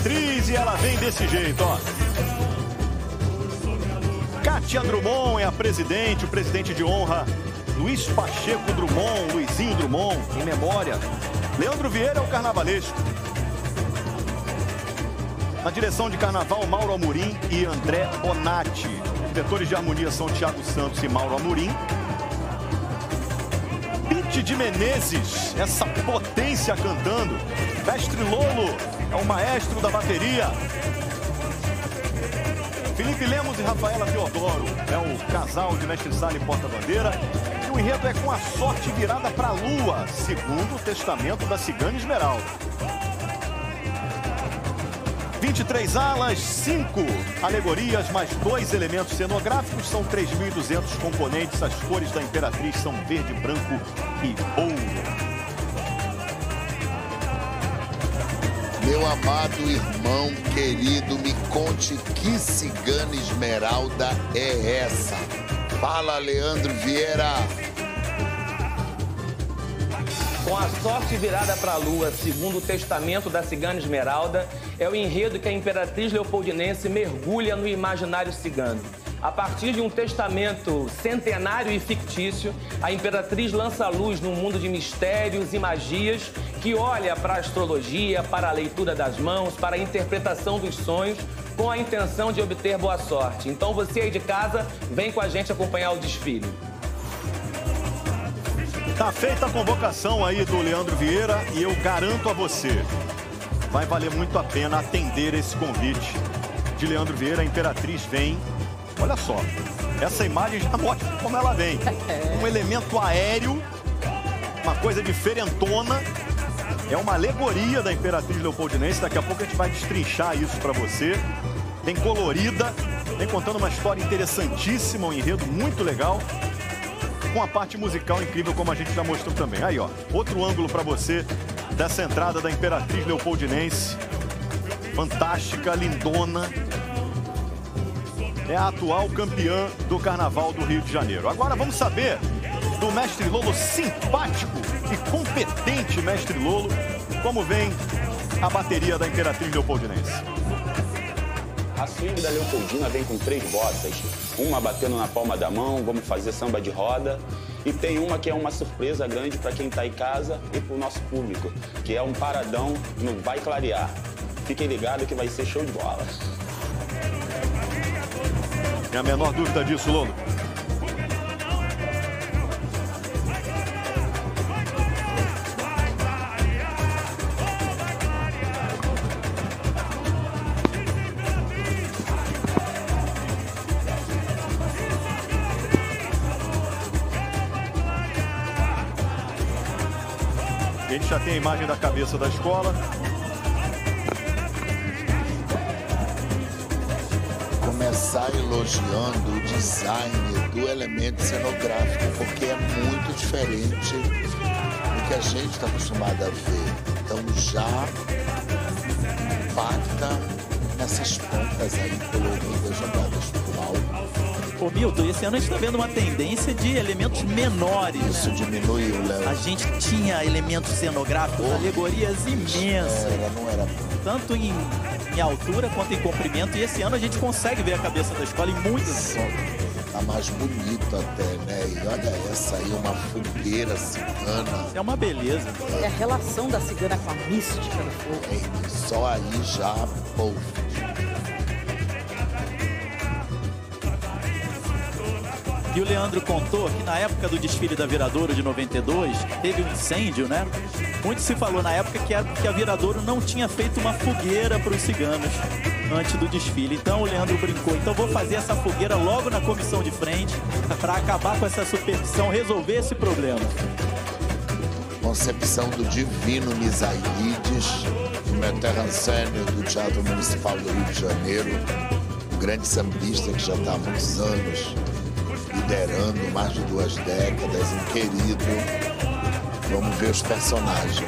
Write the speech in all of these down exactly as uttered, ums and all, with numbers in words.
Imperatriz e ela vem desse jeito, ó. Kátia Drummond é a presidente, o presidente de honra, Luiz Pacheco Drummond, Luizinho Drummond, em memória. Leandro Vieira é o carnavalesco. Na direção de carnaval, Mauro Amorim e André Bonatti. Diretores de harmonia são Thiago Santos e Mauro Amorim. Pete de Menezes, essa potência cantando. Mestre Lolo é o maestro da bateria. Felipe Lemos e Rafaela Teodoro é o casal de Mestre Sala e Porta-Bandeira. E o enredo é com a sorte virada para a lua, segundo o testamento da Cigana Esmeralda. vinte e três alas, cinco alegorias, mais dois elementos cenográficos. São três mil e duzentos componentes. As cores da Imperatriz são verde, branco e ouro. Meu amado irmão querido, me conte que Cigana Esmeralda é essa? Fala, Leandro Vieira. Com a sorte virada para a lua, segundo o testamento da Cigana Esmeralda, é o enredo que a Imperatriz Leopoldinense mergulha no imaginário cigano. A partir de um testamento centenário e fictício, a Imperatriz lança a luz num mundo de mistérios e magias que olha para a astrologia, para a leitura das mãos, para a interpretação dos sonhos, com a intenção de obter boa sorte. Então você aí de casa, vem com a gente acompanhar o desfile. Tá feita a convocação aí do Leandro Vieira e eu garanto a você, vai valer muito a pena atender esse convite de Leandro Vieira. A Imperatriz vem, olha só, essa imagem já mostra como ela vem. Um elemento aéreo, uma coisa diferentona, é uma alegoria da Imperatriz Leopoldinense. Daqui a pouco a gente vai destrinchar isso para você. Bem colorida, vem contando uma história interessantíssima, um enredo muito legal, com a parte musical incrível, como a gente já mostrou também. Aí, ó, outro ângulo para você dessa entrada da Imperatriz Leopoldinense. Fantástica, lindona. É a atual campeã do Carnaval do Rio de Janeiro. Agora vamos saber do Mestre Lolo, simpático e competente Mestre Lolo, como vem a bateria da Imperatriz Leopoldinense. A swing da Leopoldina vem com três botas, uma batendo na palma da mão, vamos fazer samba de roda. E tem uma que é uma surpresa grande para quem está em casa e para o nosso público, que é um paradão no Vai Clarear. Fiquem ligados que vai ser show de bola. Tem a menor dúvida disso, Lolo. A gente já tem a imagem da cabeça da escola. Começar elogiando o design do elemento cenográfico, porque é muito diferente do que a gente está acostumado a ver. Então já impacta nessas pontas aí coloridas jogadas por alto. Ô Milton, esse ano a gente está vendo uma tendência de elementos menores. Isso diminuiu, Léo. A gente tinha elementos cenográficos, oh, alegorias imensas. Era, não era. Tanto em, em altura quanto em comprimento. E esse ano a gente consegue ver a cabeça da escola em muitas. Tá mais bonito até, né? E olha essa aí, uma fogueira cigana. É uma beleza. É a relação da cigana com a mística do fogo. É, só aí já, pô. E o Leandro contou que na época do desfile da Viradouro de noventa e dois, teve um incêndio, né? Muito se falou na época que a, que a Viradouro não tinha feito uma fogueira para os ciganos antes do desfile. Então o Leandro brincou, então vou fazer essa fogueira logo na comissão de frente para acabar com essa superstição, resolver esse problema. Concepção do divino Misaílides, o meterrancênio do Teatro Municipal do Rio de Janeiro, um grande sambista que já está há muitos anos liderando mais de duas décadas, um querido. Vamos ver os personagens.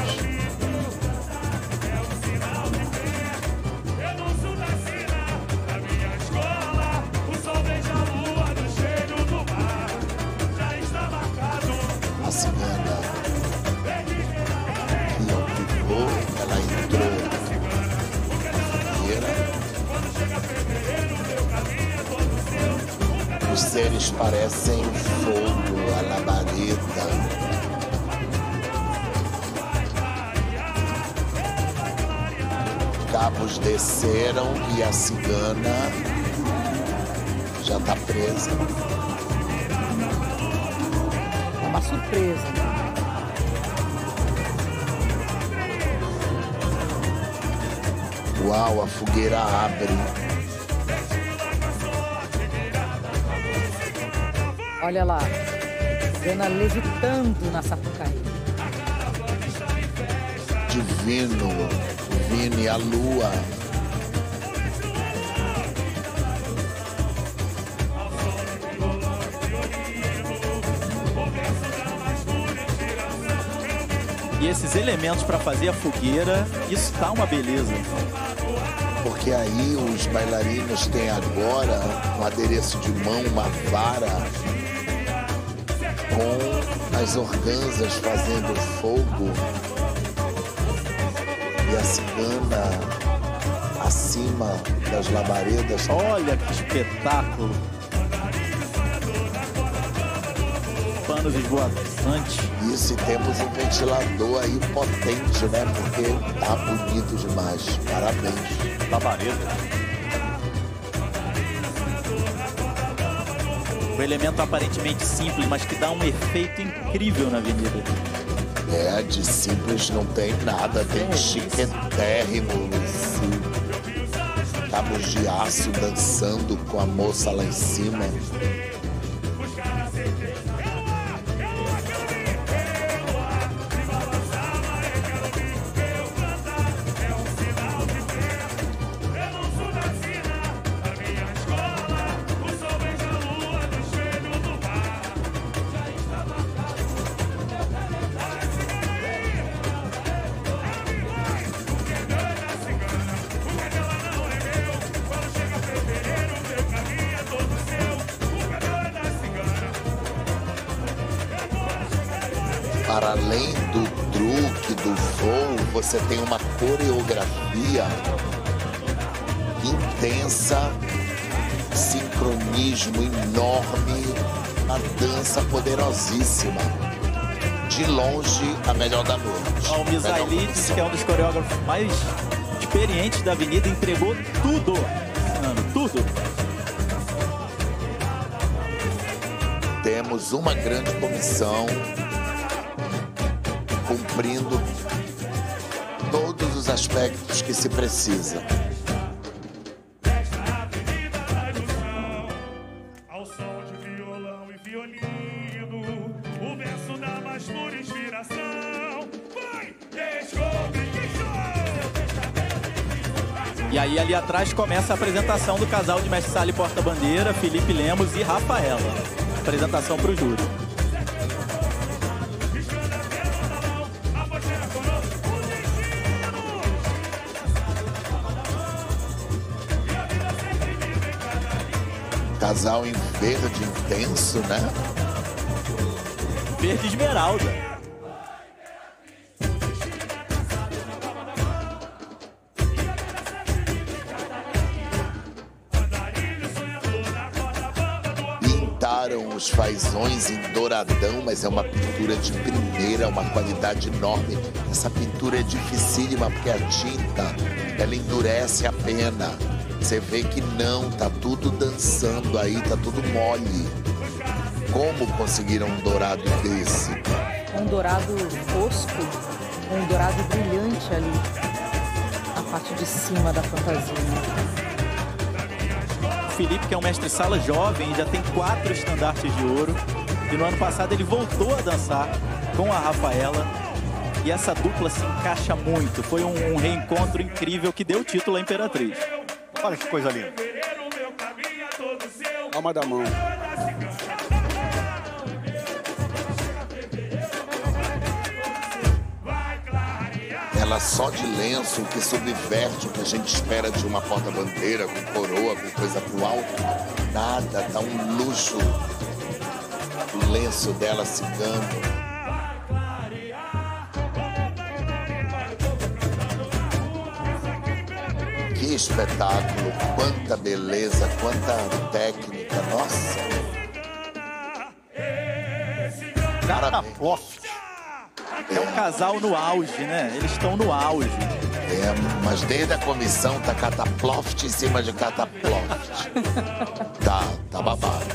A cigana que ocupou, ela entrou parecem fogo, a labareda. Cabos desceram e a cigana já está presa. É uma surpresa. Uau, a fogueira abre. Olha lá, cigana levitando na Sapucaí. Divino, Vini e a lua. E esses elementos para fazer a fogueira, isso tá uma beleza. Porque aí os bailarinos têm agora um adereço de mão, uma vara, com as organzas fazendo fogo e a cigana acima das labaredas. Olha que espetáculo! Panos esvoaçantes. Isso, e temos um ventilador aí potente, né? Porque tá bonito demais. Parabéns. Labareda. Um elemento aparentemente simples, mas que dá um efeito incrível na avenida. É, de simples não tem nada, tem É chiquetérrimo. Cabos de aço dançando com a moça lá em cima. Para além do truque, do voo, você tem uma coreografia intensa, sincronismo enorme, uma dança poderosíssima. De longe, a melhor da noite. O Misailides, que é um dos coreógrafos mais experientes da avenida, entregou tudo, mano, tudo. Temos uma grande comissão cumprindo todos os aspectos que se precisa. Ao som de violão e violino, o verso da mais pura inspiração. Vai, descobre que show! E aí ali atrás começa a apresentação do casal de Mestre Sala e Porta-Bandeira, Felipe Lemos e Rafaela. Apresentação para o júri. Casal em verde intenso, né? Verde esmeralda. Pintaram os fazões em douradão, mas é uma pintura de primeira, uma qualidade enorme. Essa pintura é dificílima porque a tinta, ela endurece a pena. Você vê que não, tá tudo dançando aí, tá tudo mole. Como conseguiram um dourado desse? Um dourado fosco, um dourado brilhante ali, na parte de cima da fantasia. O Felipe, que é um mestre-sala jovem, já tem quatro estandartes de ouro. E no ano passado ele voltou a dançar com a Rafaela. E essa dupla se encaixa muito. Foi um, um reencontro incrível que deu o título à Imperatriz. Olha que coisa linda. Alma da mão. Ela só de lenço, que subverte o que a gente espera de uma porta-bandeira, com coroa, com coisa pro alto. Nada, tá um luxo. O lenço dela cigano. Que espetáculo, quanta beleza, quanta técnica, nossa. Cataploft. É um casal no auge, né? Eles estão no auge. É, mas desde a comissão tá cataploft em cima de cataploft. tá, tá babado.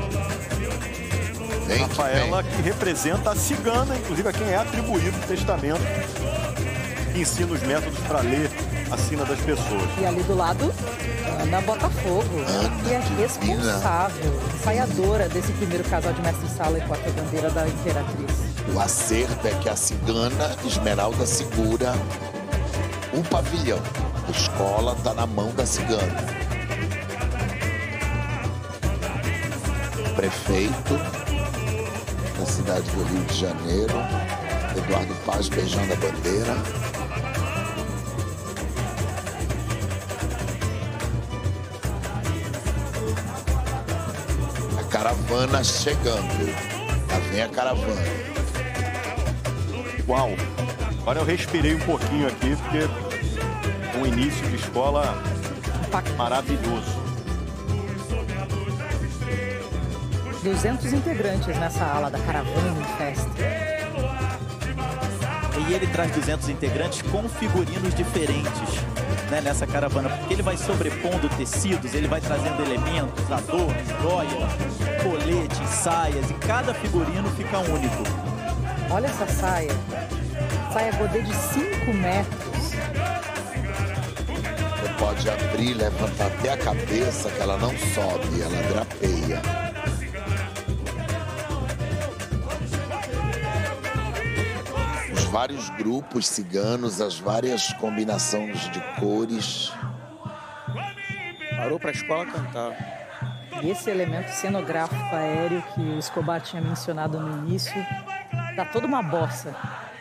Vem que Rafaela, vem. que representa a cigana, inclusive a quem é atribuído o testamento, que ensina os métodos para ler a sina das pessoas. E ali do lado, Ana Botafogo, Ana que é Divina. responsável, ensaiadora desse primeiro casal de mestre-sala e porta-bandeira da Imperatriz. O acerto é que a cigana Esmeralda segura o pavilhão. A escola tá na mão da cigana. O prefeito da cidade do Rio de Janeiro, Eduardo Paz, beijando a bandeira. A caravana chegando. Lá vem a caravana. Uau! Agora eu respirei um pouquinho aqui, porque um início de escola maravilhoso. duzentos integrantes nessa ala da Caravana em Festa. E ele traz duzentos integrantes com figurinos diferentes, né, nessa caravana, porque ele vai sobrepondo tecidos, ele vai trazendo elementos, adornos, joias, coletes, saias, e cada figurino fica único. Olha essa saia. Saia godê de cinco metros. Você pode abrir, levantar até a cabeça, que ela não sobe, ela drapeia. Os vários grupos ciganos, as várias combinações de cores. Parou para a escola cantar. E esse elemento cenográfico aéreo que o Escobar tinha mencionado no início, dá toda uma bossa.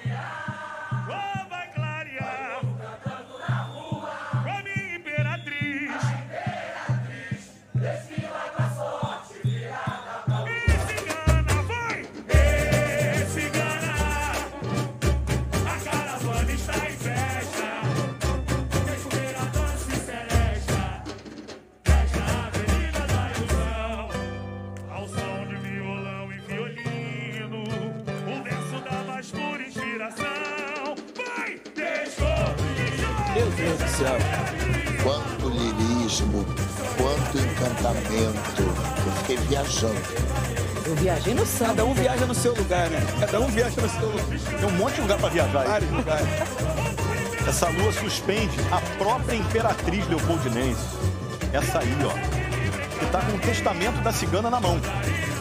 Meu Deus do céu. Quanto lirismo, quanto encantamento. Eu fiquei viajando. Eu viajei no samba. Cada um viaja no seu lugar, né? Cada um viaja no seu lugar. Tem um monte de lugar para viajar aí. Vários lugares. Essa lua suspende a própria Imperatriz Leopoldinense. Essa aí, ó, que tá com o testamento da cigana na mão.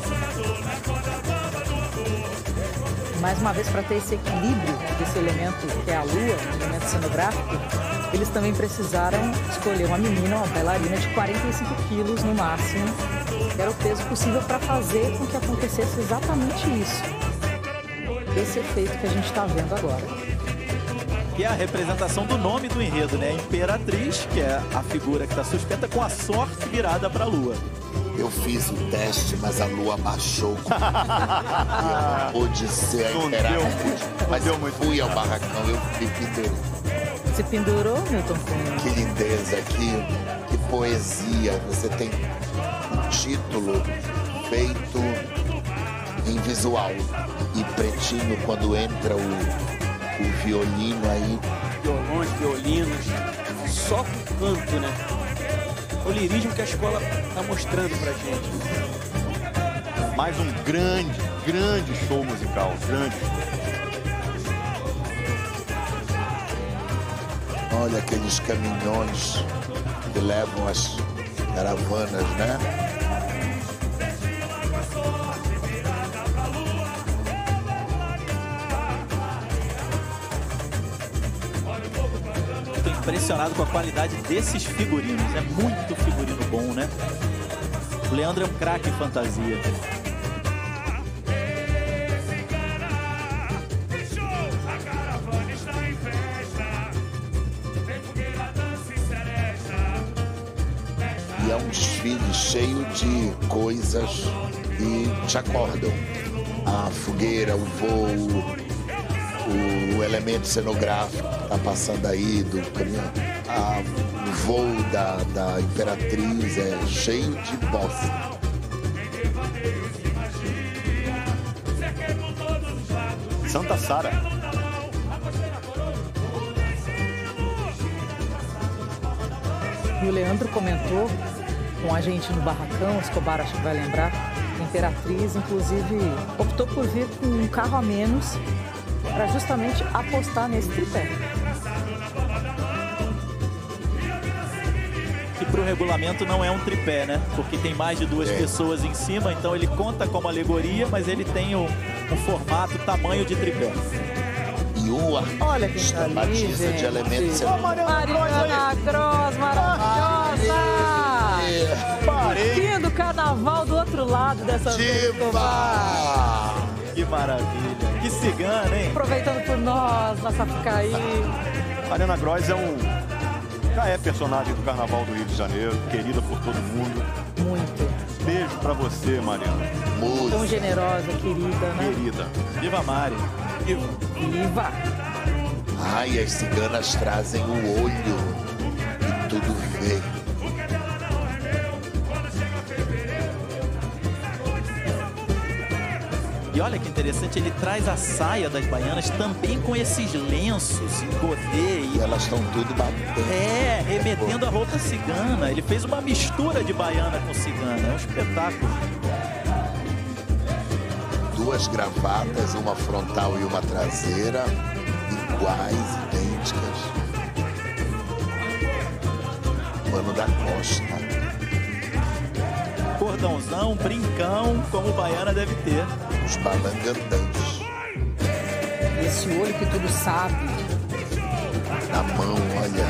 Mais uma vez, para ter esse equilíbrio desse elemento que é a lua, um elemento cenográfico, eles também precisaram escolher uma menina, uma bailarina de quarenta e cinco quilos no máximo, que era o peso possível para fazer com que acontecesse exatamente isso. Esse efeito que a gente está vendo agora. Que é a representação do nome do enredo, né? A Imperatriz, que é a figura que está suspensa com a sorte virada para a lua. Eu fiz o teste, mas a lua baixou. E eu não pude ser a Não Imperatriz. deu, Mas não eu deu muito fui ao certo. barracão, eu me pendurei. Se pendurou, Milton Cunha? Que lindeza, que, que poesia. Você tem um título feito em visual. E pretinho, quando entra o, o violino aí. Violões, violinos. Só com canto, né? O lirismo que a escola está mostrando pra gente. Mais um grande, grande show musical. Grande. Olha aqueles caminhões que levam as caravanas, né? Estou impressionado com a qualidade desses figurinos. É muito figurino bom, né? O Leandro é um craque em fantasia. E é um desfile cheio de coisas que te acordam. A fogueira, o voo, o elemento cenográfico que tá passando aí, do caminhão. A, o voo da, da Imperatriz é cheio de bossa. Santa Sara. E o Leandro comentou com a gente no barracão, Escobar acho que vai lembrar, a Imperatriz, inclusive, optou por vir com um carro a menos para justamente apostar nesse tripé. Que para o regulamento não é um tripé, né? Porque tem mais de duas É. pessoas em cima, então ele conta como alegoria, mas ele tem o, um formato, tamanho de tripé. E o Olha quem tá ali, batiza gente. de elementos. Mariana Cross, maravilhosa! Parei. Curtindo o carnaval do outro lado dessa vez, Escobar. Diva! Que maravilha. Que cigana, hein? Aproveitando por nós, na Sapucaí. Mariana Gross é um... Já é personagem do Carnaval do Rio de Janeiro, querida por todo mundo. Muito. Beijo pra você, Mariana. Tão Música. generosa, querida, né? Querida. Viva Mari. Viva! Ai, as ciganas trazem o olho e tudo vê. E olha que interessante, ele traz a saia das baianas também com esses lenços em godê E e elas estão tudo batendo. é, remetendo a roupa cigana. Ele fez uma mistura de baiana com cigana. É um espetáculo. Duas gravatas, uma frontal e uma traseira, iguais, idênticas. Mano da Costa. Cordãozão, brincão, como baiana deve ter. Os balangandantes. E esse olho que tudo sabe. Na mão, olha.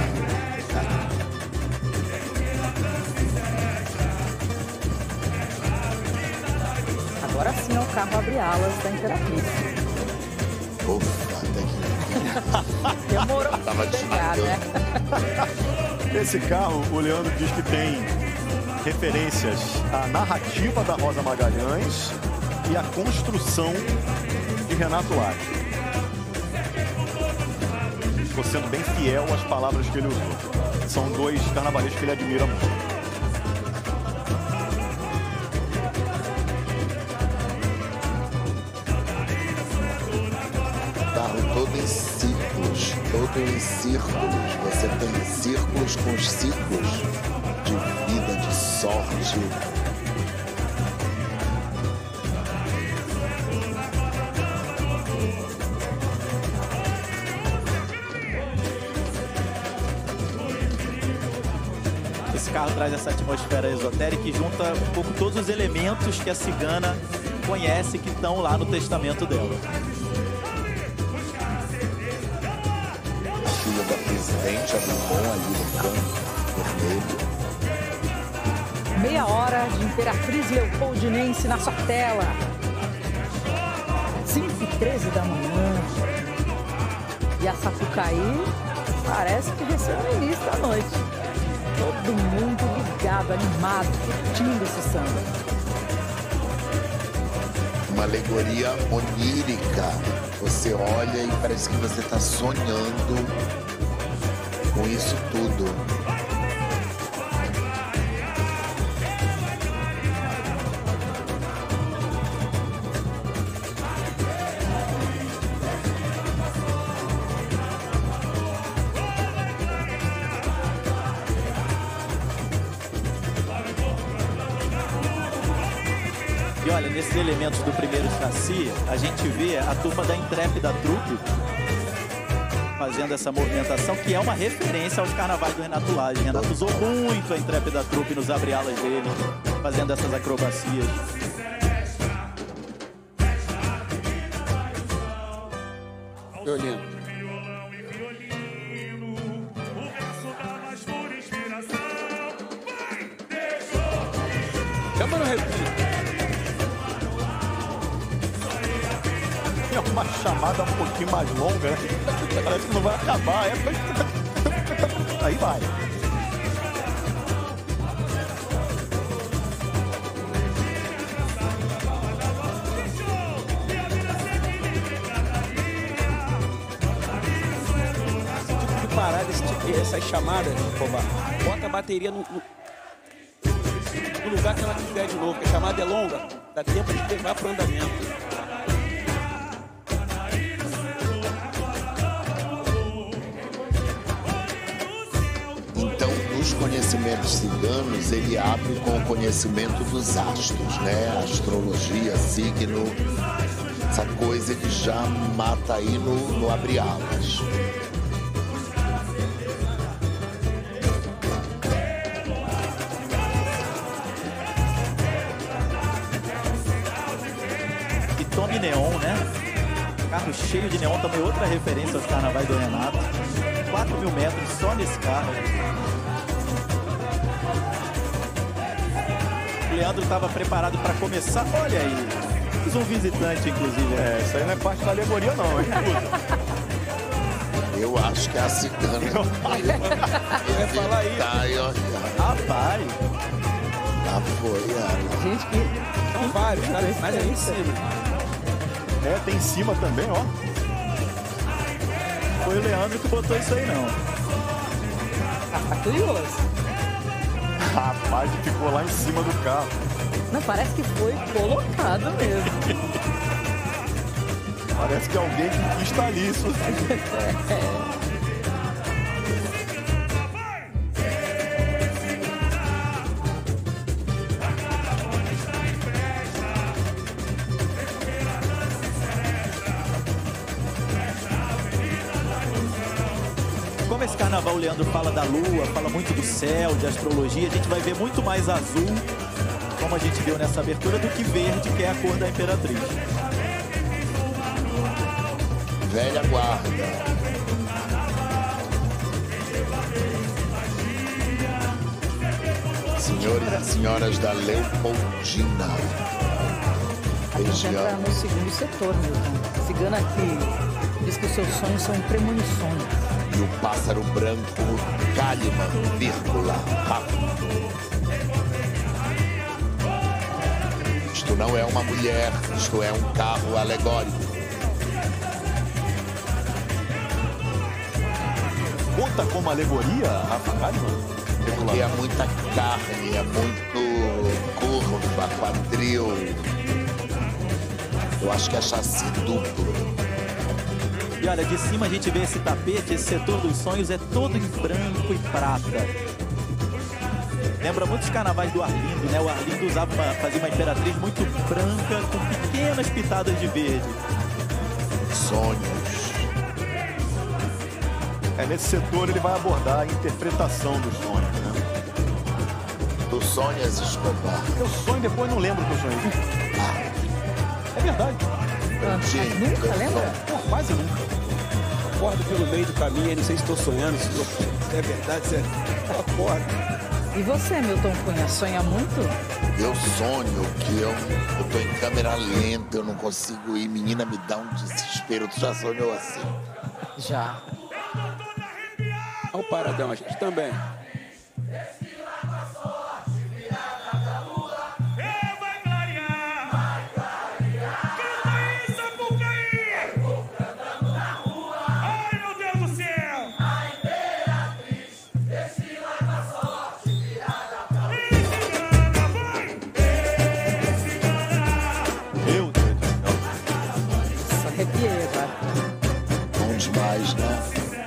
Agora sim é o carro abre-alas da Imperatriz. Ufa, até que Demorou pra Tava chegar, né? Esse carro, o Leandro diz que tem referências à narrativa da Rosa Magalhães e à construção de Renato Lage. Estou sendo bem fiel às palavras que ele usou. São dois carnavalescos que ele admira muito. carro todo em círculos, todo em círculos. Você tem círculos com os ciclos de vida, de sorte. Esse carro traz essa atmosfera esotérica e junta um pouco todos os elementos que a cigana conhece que estão lá no testamento dela. A filha da presidente abriu mão ali no canto vermelho. Meia hora de Imperatriz Leopoldinense na sua tela. cinco e treze da manhã. E a Sapucaí parece que vai ser o início da noite. Todo mundo ligado, animado, curtindo esse samba. Uma alegoria onírica. Você olha e parece que você está sonhando com isso tudo. E olha, nesses elementos do primeiro chassi, a gente vê a turma da Intrépida Trupe fazendo essa movimentação, que é uma referência aos carnavais do Renato Lage. Renato usou muito a Intrépida Trupe nos abre-alas dele, fazendo essas acrobacias. Violino. Chama no repito. É uma chamada um pouquinho mais longa, né? Parece que não vai acabar. É... Aí vai. Que parada, esse tipo, essas chamadas, Escobar. Bota a bateria no, no, no lugar que ela quiser de novo, porque a chamada é longa, dá tempo de levar para o andamento. conhecimentos ciganos, ele abre com o conhecimento dos astros, né? Astrologia, signo, essa coisa ele já mata aí no, no abre-alas. E Tome Neon, né? Carro cheio de neon, também outra referência aos carnavais do Renato. quatro mil metros só nesse carro. O Leandro estava preparado para começar. Olha aí, fiz um visitante, inclusive. É, isso aí não é parte da alegoria, não, hein? Eu acho que é a cigana. Eu ia falar isso. Tá aí, ó. Rapaz, Já foi, ela. Gente, que... São vários, cara, mas aí em cima. É, tem em cima também, ó. foi o Leandro que botou isso aí, não. Tá curioso. Rapaz, ficou lá em cima do carro. Não, parece que foi colocado mesmo. Parece que alguém que quis estar ali. Isso. Como esse carnaval, o Leandro fala da lua, fala muito do céu, de astrologia, a gente vai ver muito mais azul, como a gente viu nessa abertura, do que verde, que é a cor da Imperatriz. Velha guarda. Senhores e senhoras da Leopoldina. A gente entra no segundo setor, Milton. Cigana que diz que os seus sonhos são premonições. E o pássaro branco Kalimann, vírgula, rápido. Isto não é uma mulher, isto é um carro alegórico. Conta como alegoria, Rafa Kalimann? Porque é muita carne, é muito curva, quadril. Eu acho que é chassi duplo. E olha, de cima a gente vê esse tapete, esse setor dos sonhos é todo em branco e prata. Lembra muitos carnavais do Arlindo, né? O Arlindo usava uma, fazia uma Imperatriz muito branca, com pequenas pitadas de verde. Sonhos. É, nesse setor ele vai abordar a interpretação dos sonhos, né? Tu sonhas, Escobar? Eu sonho e depois não lembro que eu sonhei. Ah, É verdade. Antinho, Nunca lembra? Pô, quase nunca. Acordo pelo meio do caminho, aí não sei se estou sonhando, se, tô... se é verdade, se é... Eu acordo. E você, Milton Cunha, sonha muito? eu sonho que eu, eu tô em câmera lenta, eu não consigo ir. Menina, me dá um desespero. Tu já sonhou assim? Já. Olha o paradão, a gente também. Meu Deus do céu. Só arrepiei agora. Bom demais, né?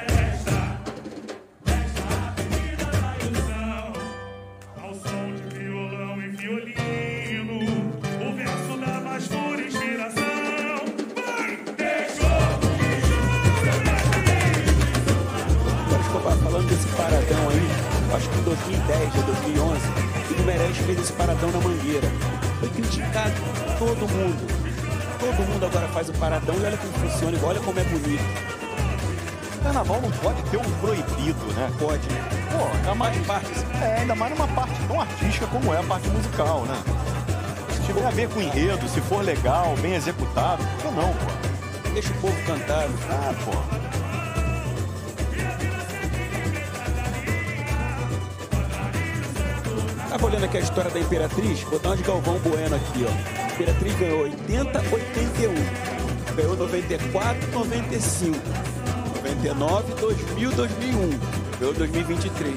Ao som de violão e violino, o verso da mais pura inspiração. Vai! Deixou! Agora, Escobar, falando desse paradão aí, acho que em dois mil e dez ou dois mil e onze, o Guimarães fez esse paradão na Mangueira. Foi criticado por todo mundo. Todo mundo agora faz o paradão e olha como funciona, olha como é bonito. Carnaval não pode ter um proibido, né? Pode, né? Pô, ainda mais, parte. é, ainda mais numa parte tão artística como é a parte musical, né? Se tiver a ver com enredo, se for legal, bem executado, por que não, pô? Deixa o povo cantar. Né? Ah, pô. Tava olhando aqui a história da Imperatriz, vou dar uma de Galvão Bueno aqui, ó. A Imperatriz ganhou oitenta, oitenta e um. Ganhou noventa e quatro, noventa e cinco. noventa e nove, dois mil, dois mil e um. Ganhou dois mil e vinte e três.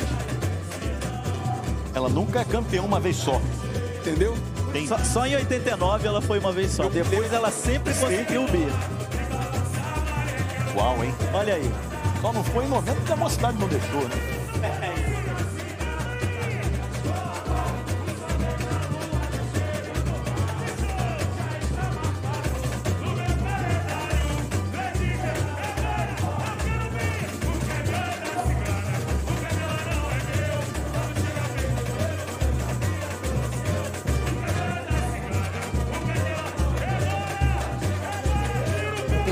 Ela nunca é campeã uma vez só. Entendeu? Tem... Só, só em oitenta e nove ela foi uma vez só. Depois ela sempre conseguiu o B. Uau, hein? Olha aí. Só não foi em noventa porque a mocidade não deixou, né?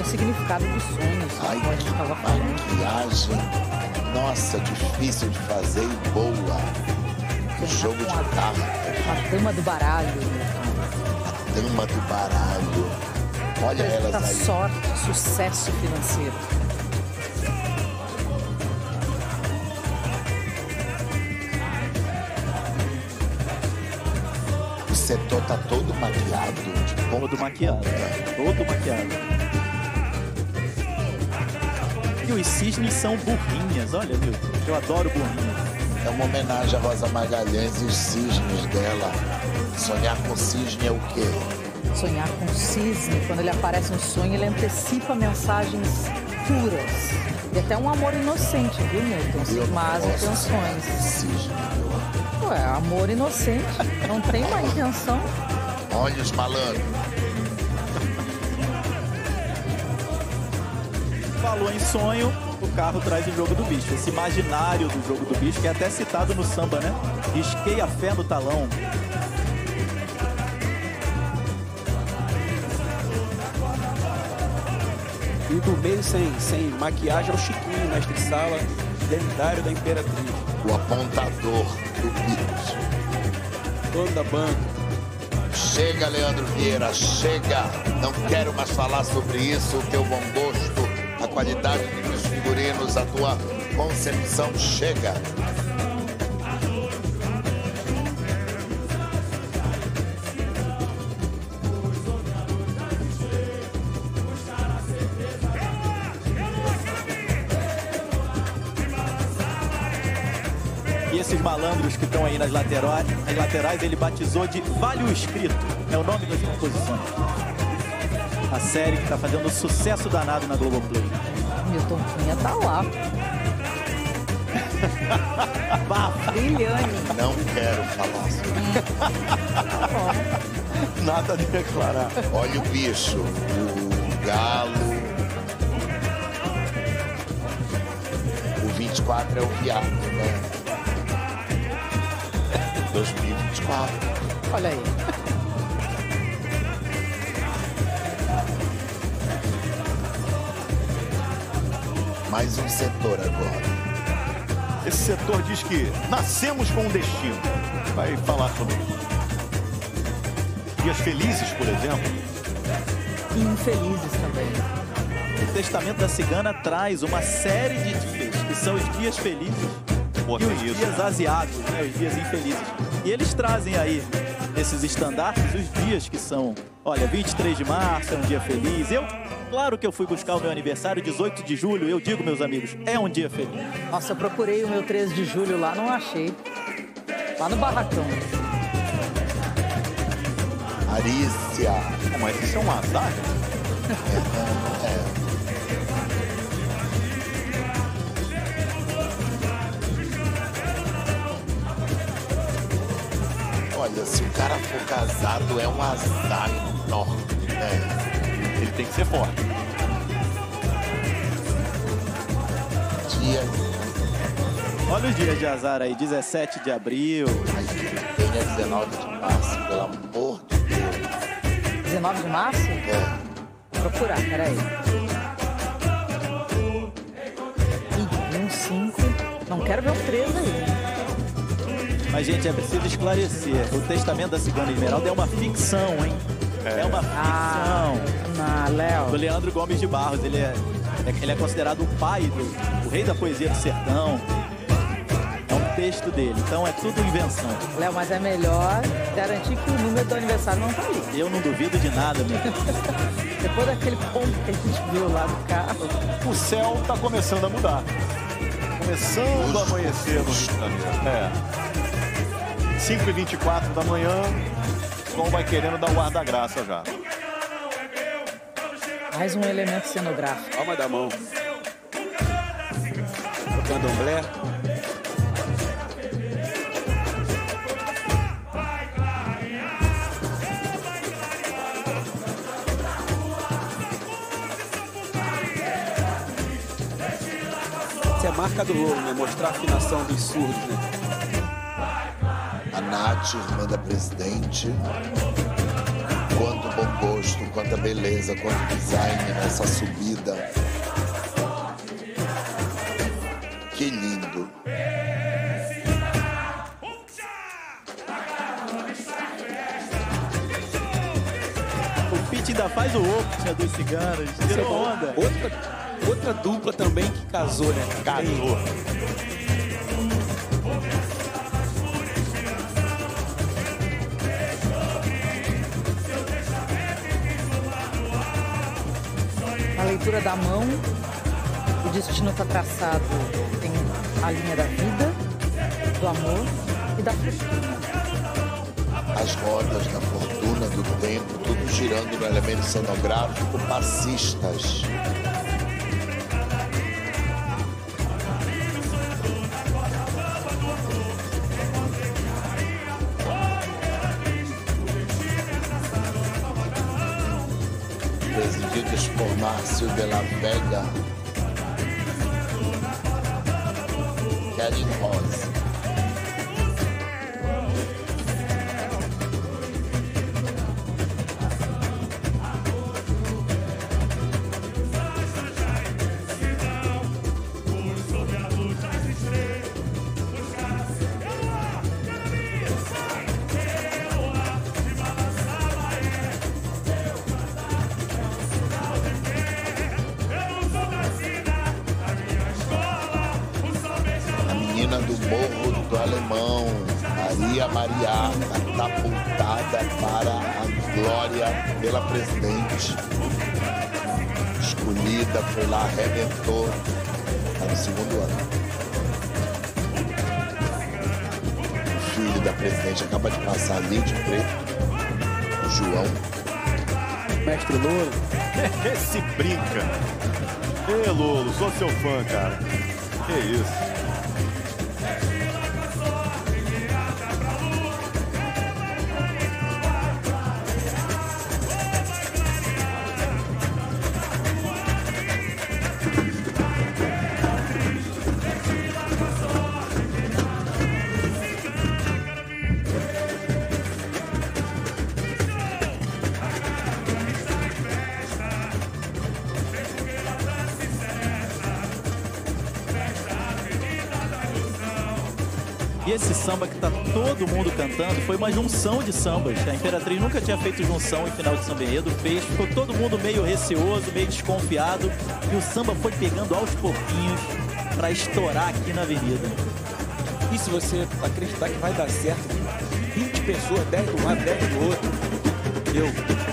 o significado dos sonhos, Ai, como a gente estava falando. maquiagem, nossa, difícil de fazer e boa. O jogo de cartas, A dama do baralho, a dama do baralho. Olha elas da aí. sorte, sucesso financeiro. O setor tá todo maquiado, de ponta Todo a maquiado. ponta. Todo maquiado. E os cisnes são burrinhas, olha, Milton. Eu adoro burrinhas. É uma homenagem a Rosa Magalhães e os cisnes dela. Sonhar com cisne é o quê? Sonhar com cisne, quando ele aparece no sonho, ele antecipa mensagens puras. E até um amor inocente, viu, Milton? Sem Eu más posso intenções. sonhar com cisne. Ué, amor inocente, não tem má intenção. Olha os malandros. Falou em sonho, o carro traz o jogo do bicho. Esse imaginário do jogo do bicho, que é até citado no samba, né? Risquei a fé no talão. E do meio sem, sem maquiagem é o Chiquinho, mestre de sala, lendário da Imperatriz. O apontador do bicho. Dono da banca. Chega, Leandro Vieira, chega. Não quero mais falar sobre isso. O teu bom gosto, a qualidade dos figurinos, a tua concepção, chega. E esses malandros que estão aí nas laterais, nas laterais, ele batizou de Vale o Escrito. É o nome das composições. A série que está fazendo sucesso danado na Globoplay. Milton Cunha tá lá. Brilhante. Não quero falar sobre isso. Nada de declarar. Olha o bicho, o galo. O vinte e quatro é o viado, né? dois mil e vinte e quatro. Olha aí. Mais um setor agora. Esse setor diz que nascemos com um destino. Vai falar sobre isso. Dias felizes, por exemplo. E infelizes também. O Testamento da Cigana traz uma série de dias, que são os dias felizes Pô, e tem os isso, dias né? asiáticos, né? Os dias infelizes. E eles trazem aí, nesses estandartes, os dias que são, olha, vinte e três de março é um dia feliz. Eu, claro que eu fui buscar o meu aniversário, dezoito de julho, eu digo, meus amigos, é um dia feliz. Nossa, eu procurei o meu treze de julho lá, não achei. Lá no barracão. Arícia. Pô, mas isso é um azar, né? É. Olha, se o cara for casado, é um azar enorme, né? Ele tem que ser forte. Dia. Olha os dias de azar aí, dezessete de abril. Ai, tem é dezenove de março, pelo amor de Deus. dezenove de março? É. Vou procurar, peraí. Ih, um cinco. Não quero ver o treze aí. Mas, gente, é preciso esclarecer. O Testamento da Cigana Esmeralda é uma ficção, hein? É, uma ficção. Ah, Do Léo. Leandro Gomes de Barros. Ele é, ele é considerado o pai, do, o rei da poesia do sertão. É um texto dele. Então, é tudo invenção. Léo, mas é melhor garantir que o número do aniversário não tá ali. Eu não duvido de nada, meu. Depois daquele ponto que a gente viu lá no carro. O céu está começando a mudar. Começando a amanhecer no Rio de Janeiro. É. cinco e vinte e quatro da manhã, o som vai querendo dar o ar da graça já. Mais um elemento cenográfico. Palma da mão. O candomblé. Essa é a marca do louro, né? Mostrar a afinação dos surdos, né? A Nath, irmã da presidente. Quanto bom gosto, quanta beleza, quanto design nessa subida. Que lindo. O Pete ainda faz o open dos ciganos. Tirou onda. Outra, outra dupla também que casou, né? Casou. A leitura da mão, o destino está traçado, tem a linha da vida, do amor e da fortuna. As rodas da fortuna, do tempo, tudo girando no elemento cenográfico, passistas. Presididos por Márcio de la Vega, Karen Rose. Do Morro do Alemão, Maria Maria, catapultada para a glória pela presidente. Escolhida, foi lá, arrebentou. Está no segundo ano. O filho da presidente acaba de passar ali de preto, o João. Mestre Lolo. Esse brinca. Ê, Lolo, sou seu fã, cara. Que isso. E esse samba que tá todo mundo cantando foi uma junção de sambas. A Imperatriz nunca tinha feito junção em final de samba enredo, fez, ficou todo mundo meio receoso, meio desconfiado. E o samba foi pegando aos pouquinhos para estourar aqui na avenida. E se você acreditar que vai dar certo, vinte pessoas, dez de um lado, dez do outro. Eu.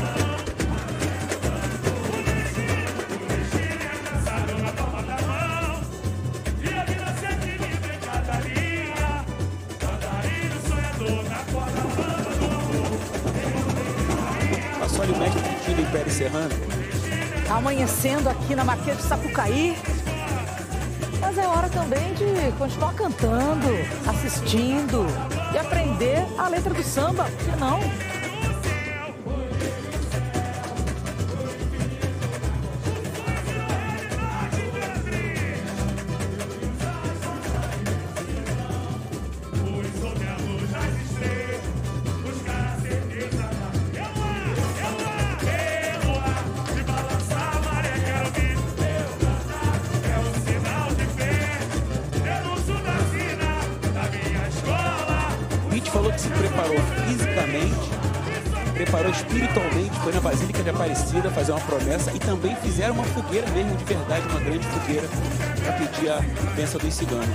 Olha o mestre Tito Império Serrano. Amanhecendo aqui na Marquês de Sapucaí. Mas é hora também de continuar cantando, assistindo e aprender a letra do samba, por que não? Falou que se preparou fisicamente, preparou espiritualmente, foi na Basílica de Aparecida fazer uma promessa e também fizeram uma fogueira mesmo, de verdade, uma grande fogueira para pedir a bênção dos ciganos.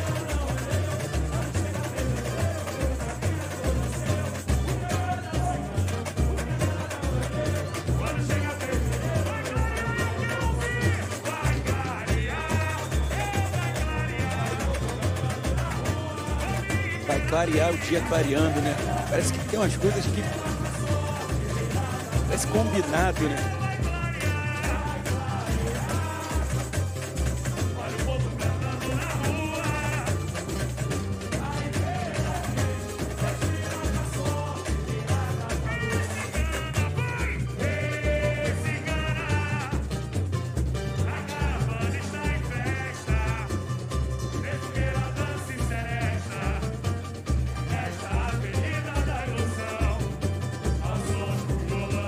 Clarear o dia clareando, né? Parece que tem umas coisas que... Parece combinado, né? Avenida da Ilusão, ao som do violão.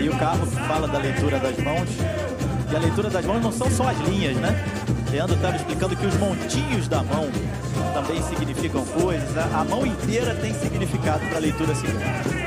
Aí o carro fala da leitura das mãos. E a leitura das mãos não são só as linhas, né? Leandro estava explicando que os montinhos da mão também significam coisas. A mão inteira tem significado para a leitura cigana.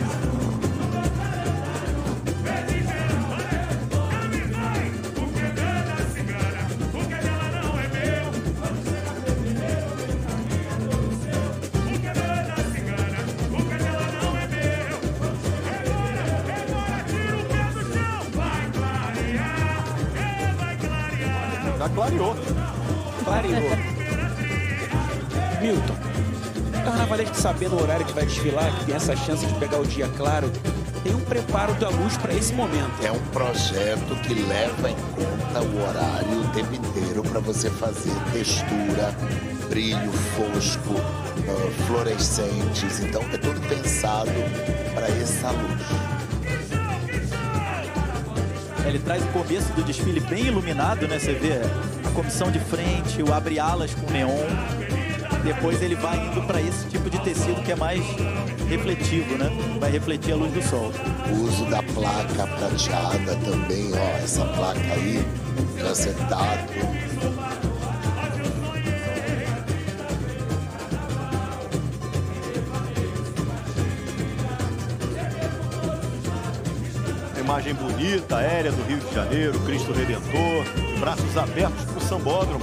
Já clareou. Clareou. Milton, o carnavalesco sabendo o horário que vai desfilar, que tem essa chance de pegar o dia claro, tem um preparo da luz para esse momento. É um projeto que leva em conta o horário o tempo inteiro para você fazer textura, brilho, fosco, uh, fluorescentes. Então é tudo pensado para essa luz. Ele traz o começo do desfile bem iluminado, né? Você vê a comissão de frente, o abre-alas com neon. Depois ele vai indo para esse tipo de tecido que é mais refletivo, né? Vai refletir a luz do sol. O uso da placa prateada também, ó. Essa placa aí, acetato. Imagem bonita, aérea do Rio de Janeiro, Cristo Redentor, braços abertos para o sambódromo.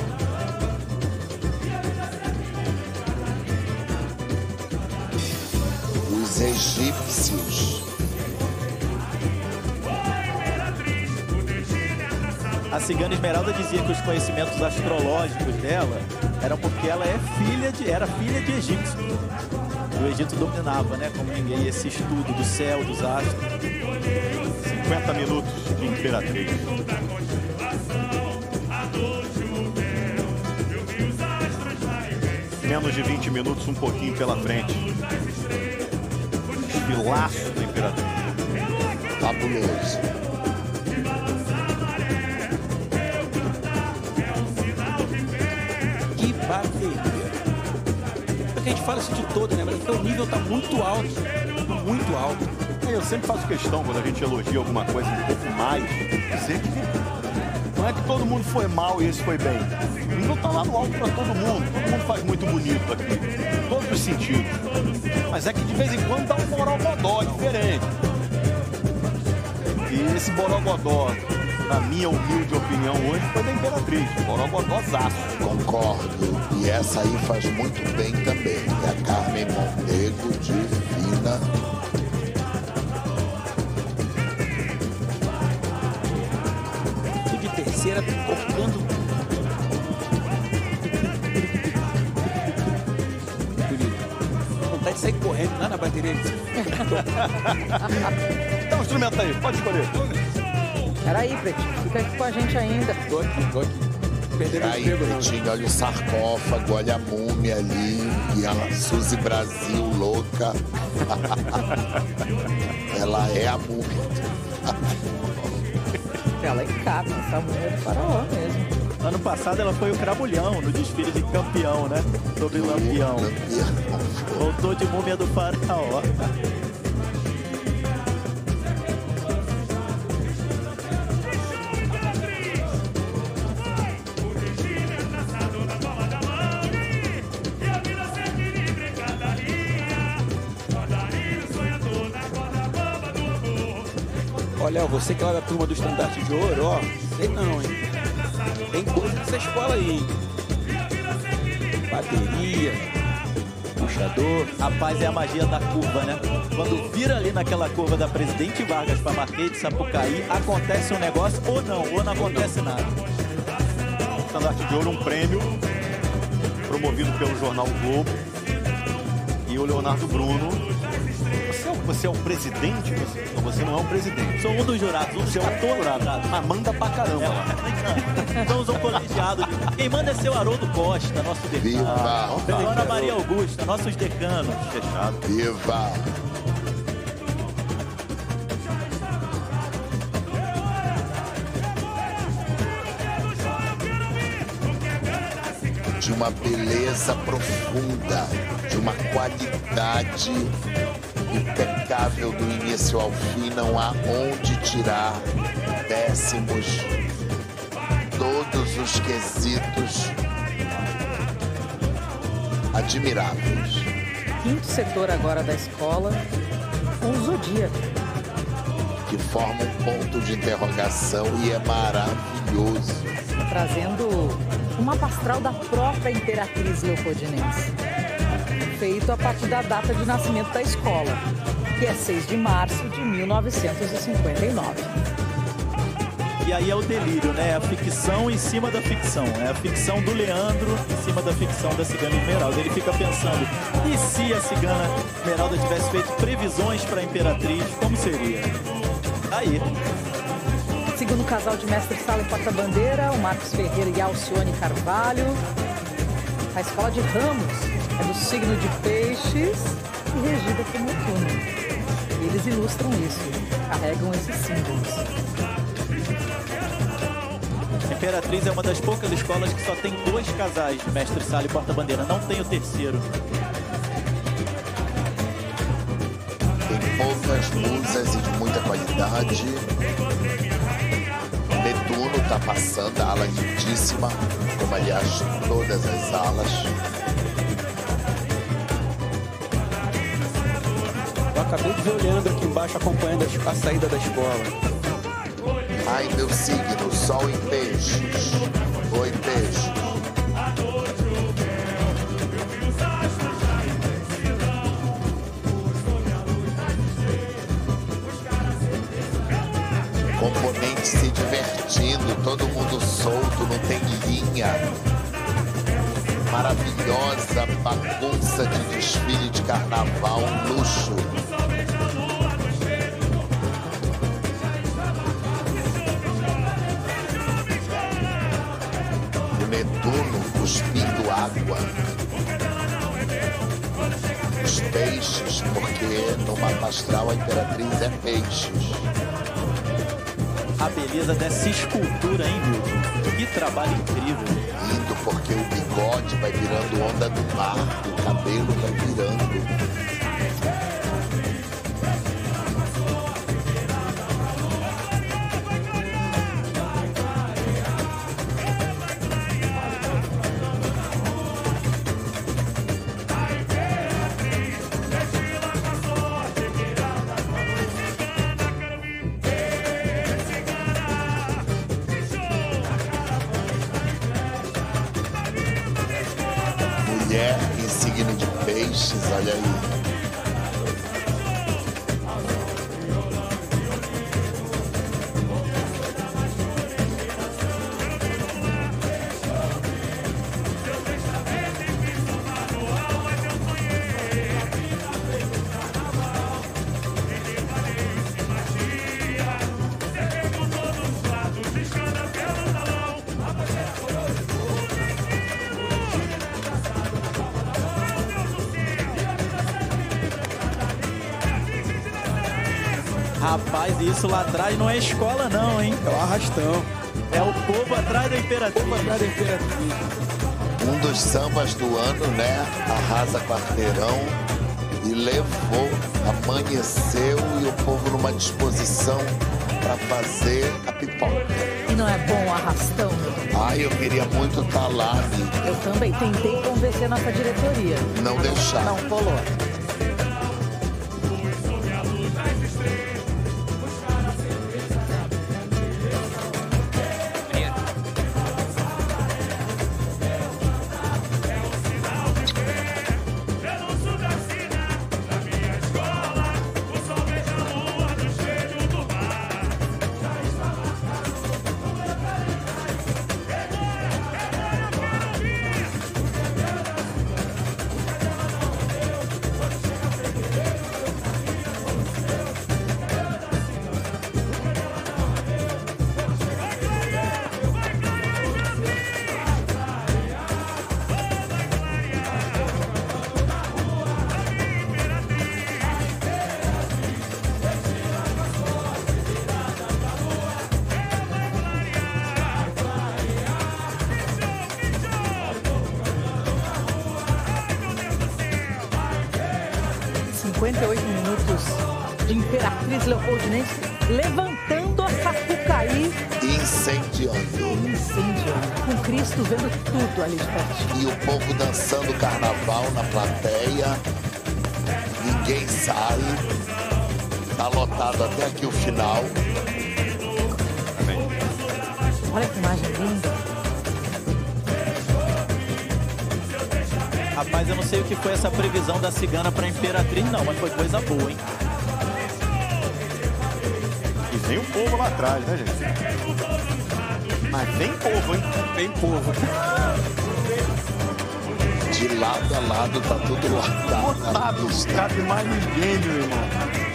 Os egípcios. A cigana Esmeralda dizia que os conhecimentos astrológicos dela eram porque ela é filha de, era filha de egípcio. O Egito dominava, né, como ninguém, esse estudo do céu, dos astros. cinquenta minutos de Imperatriz. Menos de vinte minutos, um pouquinho pela frente. Desfilaço da Imperatriz. Fabuloso. Que bateria. É que a gente fala isso de todo, né? Mas o nível tá muito alto. Muito alto. Eu sempre faço questão, quando a gente elogia alguma coisa um pouco mais, dizer que não é que todo mundo foi mal e esse foi bem. O nível tá lá no alto para todo mundo. Todo mundo faz muito bonito aqui. Em todos os sentidos. Mas é que de vez em quando dá um borogodó diferente. E esse borogodó, na minha humilde opinião hoje, foi da Imperatriz. Borogodózaço. Concordo. E essa aí faz muito bem também. É a Carmen Mondego, divina. Terceira cortando. Vontade de sair correndo lá na bateria. Dá um instrumento aí, pode escolher. Peraí, Pretinho, fica aqui com a gente ainda. Tô aqui, tô aqui. Perdendo Aí, emprego, não. Pretinho, olha o sarcófago, olha a múmia ali. E a Suzy Brasil louca. Ela é a múmia. Ela encarna essa mulher do faraó mesmo. Ano passado ela foi o Cramulhão no desfile de campeão, né? Sobre o Lampião. Voltou de múmia do faraó. Olha, você que é lá da turma do Estandarte de Ouro, ó, sei não, hein? Tem coisa dessa escola aí, hein? Bateria, puxador. Rapaz, é a magia da curva, né? Quando vira ali naquela curva da Presidente Vargas para Marquês de Sapucaí, acontece um negócio ou não, ou não acontece nada. Estandarte de Ouro, um prêmio promovido pelo jornal o Globo. E o Leonardo Bruno. Você é o, você é o presidente? Você, não, você não é um presidente. Sou um dos jurados, um Você é um todo jurado. Mas manda pra caramba lá. Somos um colegiado. Quem manda é seu Haroldo Costa, nosso decano. Viva! Dona Maria Augusta, nossos decanos. Fechado. Viva! De uma beleza profunda, de uma qualidade impecável do início ao fim, não há onde tirar décimos, todos os quesitos admiráveis. Quinto setor agora da escola, com o Zodíaco, que forma um ponto de interrogação e é maravilhoso. Trazendo uma pastral da própria Imperatriz Leopoldinense, feito a partir da data de nascimento da escola, que é seis de março de mil novecentos e cinquenta e nove. E aí é o delírio, né? É a ficção em cima da ficção. É a ficção do Leandro em cima da ficção da Cigana Esmeralda. Ele fica pensando, e se a Cigana Esmeralda tivesse feito previsões para a Imperatriz, como seria? Aí. Segundo casal de mestre-sala e porta-bandeira, o Marcos Ferreira e Alcione Carvalho. A escola de Ramos é do signo de Peixes e regida por Netuno. E eles ilustram isso, carregam esses símbolos. A Imperatriz é uma das poucas escolas que só tem dois casais de mestre-sala e porta-bandeira. Não tem o terceiro. Tem poucas musas e de muita qualidade. Netuno está passando, a ala lindíssima, como aliás todas as alas. Eu acabei de ver o Leandro aqui embaixo acompanhando a saída da escola. Ai, meu signo, sol em peixes. Oi, peixe. Componente se divertindo, todo mundo solto, não tem linha. Maravilhosa bagunça de desfile de carnaval, luxo. Netuno cuspindo água. Os peixes, porque no mapa astral a Imperatriz é peixes. A beleza dessa escultura, hein, Milton? Que trabalho incrível. Lindo, porque o bigode vai virando onda do mar, o cabelo vai virando. Mulher em signo de peixes, olha aí. Rapaz, isso lá atrás não é escola não, hein? É o arrastão. É o povo atrás da Imperatriz. O povo atrás da Imperatriz. Um dos sambas do ano, né? Arrasa Quarteirão e levou, amanheceu e o povo numa disposição para fazer a pipoca. E não é bom o arrastão? Ai, eu queria muito estar lá, amiga. Eu também tentei convencer nossa diretoria. Não deixar. Não colou. cinquenta e oito minutos de Imperatriz Leopoldinense levantando a Sapucaí. Incendiando. Incendiando. Com Cristo vendo tudo ali de perto. E o povo dançando carnaval na plateia. Ninguém sai. Tá lotado até aqui o final. Olha que imagem linda. Rapaz, eu não sei o que foi essa previsão da cigana pra Imperatriz, não, mas foi coisa boa, hein? E vem o povo lá atrás, né, gente? Mas vem povo, hein? Vem povo. De lado a lado tá tudo lotado. Lotado, não cabe mais ninguém, meu irmão.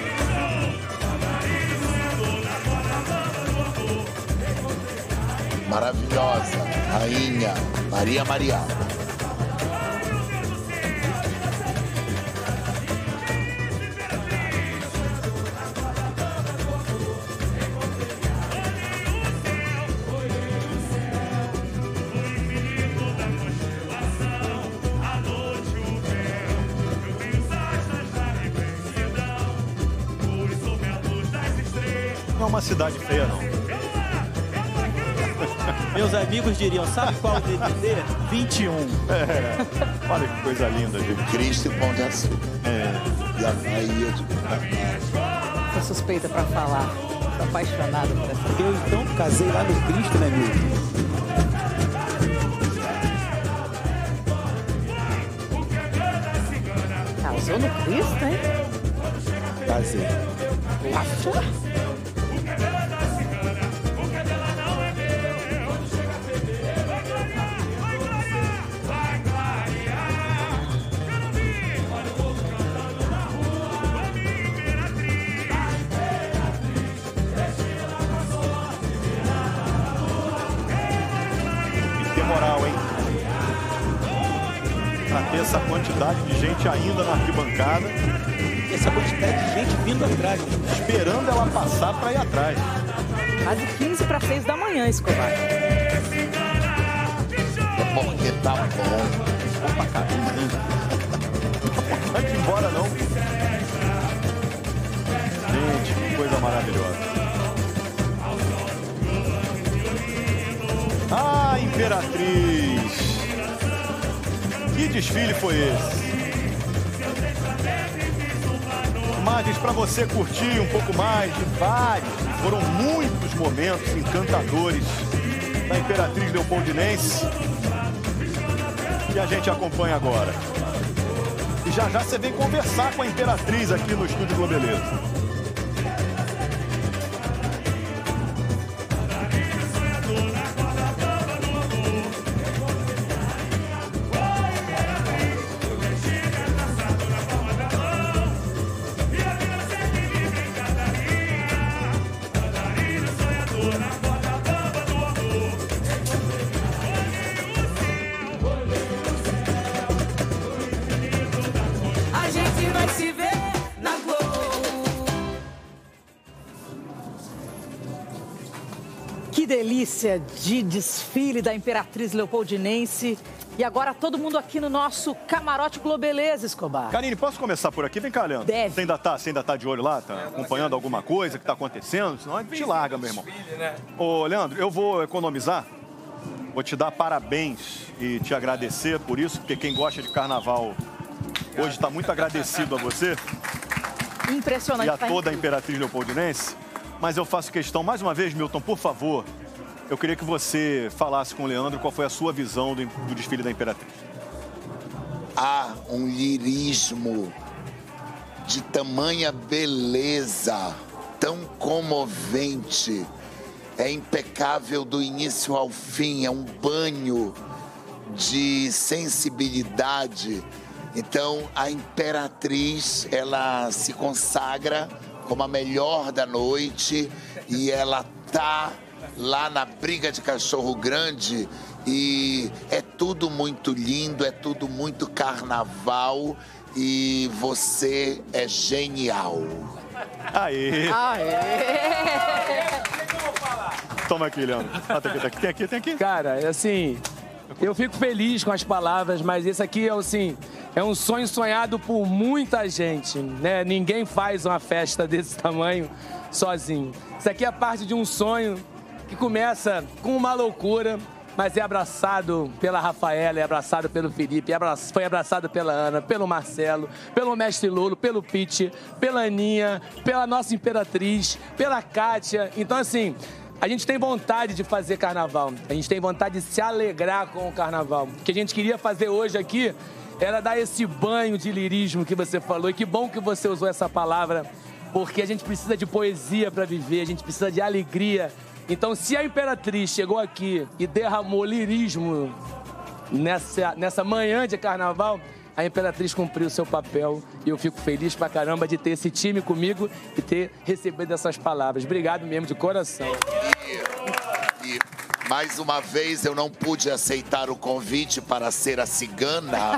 Maravilhosa, rainha Maria Maria. Não é uma cidade feia, não. Meus amigos diriam, sabe qual o D D D? vinte e um. É. Olha que coisa linda, gente. Cristo e Pão de Açúcar. É. E a Bahia de Carnaval. Tô suspeita pra falar. Tô apaixonada por essa. Eu então casei lá no Cristo, né, Milton? Casou no Cristo, hein? Casei. Acha? Moral, hein? Pra ter essa quantidade de gente ainda na arquibancada. Essa quantidade de gente vindo atrás. Esperando ela passar pra ir atrás. Quase quinze para seis da manhã, Escobar. É porque tá bom. Opa, caramba. Não vai embora, não. Gente, que coisa maravilhosa. Ah, Imperatriz! Que desfile foi esse? Imagens para você curtir um pouco mais de vários. Foram muitos momentos encantadores da Imperatriz Leopoldinense. E a gente acompanha agora. E já já você vem conversar com a Imperatriz aqui no Estúdio Globeleza. Que delícia de desfile da Imperatriz Leopoldinense. E agora todo mundo aqui no nosso camarote Globeleza, Escobar. Karine, posso começar por aqui? Vem cá, Leandro. Deve. Você ainda tá, você ainda tá de olho lá? Tá é, acompanhando alguma coisa que tá acontecendo? Senão a gente te larga, meu irmão. Desfile, né? Ô, Leandro, eu vou economizar. Vou te dar parabéns e te agradecer por isso, porque quem gosta de carnaval hoje está muito agradecido a você. Impressionante. E a toda a Imperatriz Leopoldinense. Mas eu faço questão, mais uma vez, Milton, por favor, eu queria que você falasse com o Leandro qual foi a sua visão do, do desfile da Imperatriz. Há um lirismo de tamanha beleza, tão comovente. É impecável do início ao fim, é um banho de sensibilidade. Então, a Imperatriz, ela se consagra como a melhor da noite e ela tá lá na Briga de Cachorro Grande e é tudo muito lindo, é tudo muito carnaval e você é genial. Aê! Aê! Toma aqui, Leandro. Ah, tem aqui, tem aqui, tem aqui. Cara, é assim, Eu fico feliz com as palavras, mas esse aqui é, assim, é um sonho sonhado por muita gente, né? Ninguém faz uma festa desse tamanho sozinho. Isso aqui é parte de um sonho que começa com uma loucura, mas é abraçado pela Rafaela, é abraçado pelo Felipe, é abra... foi abraçado pela Ana, pelo Marcelo, pelo Mestre Lolo, pelo Pete, pela Aninha, pela nossa Imperatriz, pela Kátia. Então, assim, a gente tem vontade de fazer carnaval, a gente tem vontade de se alegrar com o carnaval. O que a gente queria fazer hoje aqui era dar esse banho de lirismo que você falou, e que bom que você usou essa palavra, porque a gente precisa de poesia para viver, a gente precisa de alegria. Então, se a Imperatriz chegou aqui e derramou lirismo nessa, nessa manhã de carnaval, a Imperatriz cumpriu o seu papel e eu fico feliz pra caramba de ter esse time comigo e ter recebido essas palavras. Obrigado mesmo, de coração. E, e mais uma vez eu não pude aceitar o convite para ser a cigana.